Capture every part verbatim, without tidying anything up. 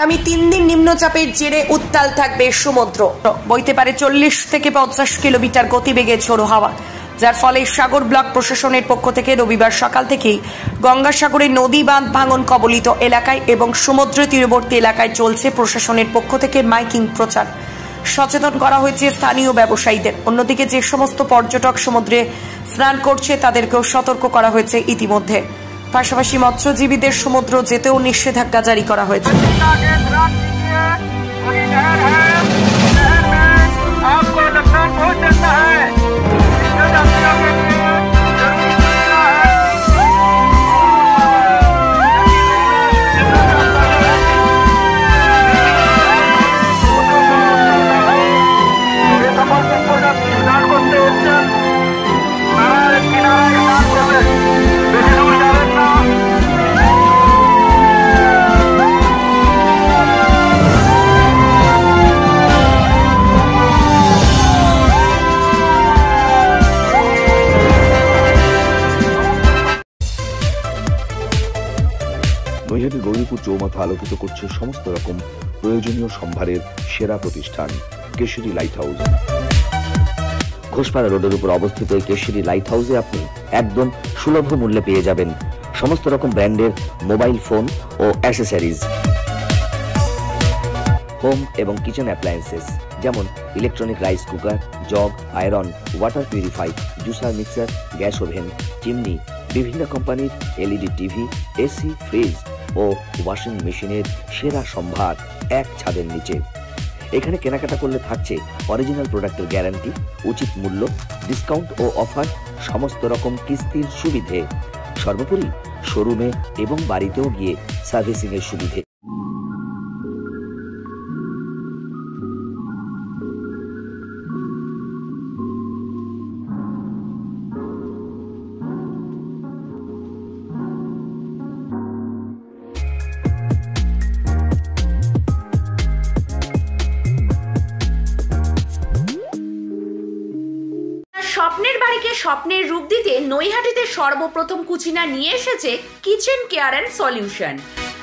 আগামী তিন দিন নিম্নচাপের জেরে উত্তাল থাকবে সমুদ্র। বইতে পারে চল্লিশ থেকে পঞ্চাশ কিলোমিটার গতিবেগে ঝোড়ো হাওয়া, যার ফলে সাগর ব্লক প্রশাসনের পক্ষ থেকে রবিবার সকাল থেকেই গঙ্গাসাগরের নদী বাঁধ ভাঙন কবলিত এলাকায় এবং সমুদ্র তীরবর্তী এলাকায় চলছে প্রশাসনের পক্ষ থেকে মাইকিং প্রচার। সচেতন করা হয়েছে স্থানীয় ব্যবসায়ীদের। অন্যদিকে যে সমস্ত পর্যটক সমুদ্রে স্নান করছে তাদেরকেও সতর্ক করা হয়েছে ইতিমধ্যে। পাশাপাশি মৎস্যজীবীদের সমুদ্র যেতেও নিষেধাজ্ঞা জারি করা হয়েছে। নৈহাটি গৌরীপুর চৌমাথা আলোকিত করছে সমস্ত রকম প্রয়োজনীয় সম্ভারের সেরা প্রতিষ্ঠান কেশরী লাইট হাউস। ঘোষপাড়া রোডের উপর অবস্থিত এই কেশরী লাইট হাউসে আপনি একদম সুলভ মূল্যে পেয়ে যাবেন সমস্ত রকম ব্র্যান্ডের মোবাইল ফোন ও অ্যাক্সেসরিজ, হোম এবং কিচেন অ্যাপ্লায়েন্সেস যেমন electronic rice cooker, jug, iron, water purify, juicer, mixer, gas oven, chimney, বিভিন্ন কোম্পানির এলইডি টিভি, এসি, ফ্রিজ ও ওয়াশিং মেশিনের সেরা সম্ভার এক ছাদের নিচে। এখানে কেনাকাটা করলে থাকছে অরিজিনাল প্রোডাক্টের গ্যারান্টি, উচিত মূল্য, ডিসকাউন্ট ও অফার, সমস্ত রকম কিস্তির সুবিধে, সর্বোপরি শোরুমে এবং বাড়িতেও গিয়ে সার্ভিসিং এর সুবিধে। স্বপ্নের বাড়িকে স্বপ্নের রূপ দিতে নৈহাটিতে সর্বপ্রথম কুচিনা নিয়ে এসেছে কিচেন কেয়ার অ্যান্ড সলিউশন।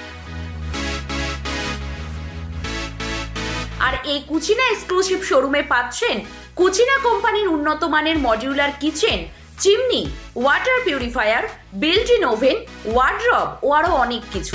আর এই কুচিনা এক্সক্লুসিভ শোরুমে পাচ্ছেন কুচিনা কোম্পানির উন্নত মানের modular kitchen, chimney, water purifier, built in oven, wardrobe ও আরো অনেক কিছু।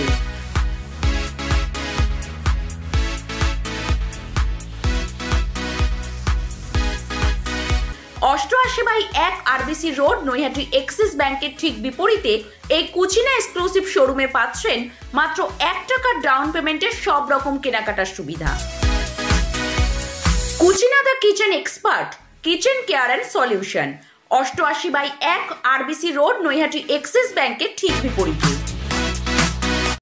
অষ্টআশি বাই এক আরবিসি রোড, নৈহাটি এক্সিস ব্যাংকের ঠিক বিপরীতে এই কুচিনা এক্সক্লুসিভ শোরুমে পাচ্ছেন মাত্র এক টাকার ডাউন পেমেন্টের সব রকম কেনাকাটার সুবিধা। Kutchina the kitchen expert, kitchen care and solution, অষ্টআশি বাই এক আরবিসি রোড, নৈহাটি এক্সিস ব্যাংকের ঠিক বিপরীতে।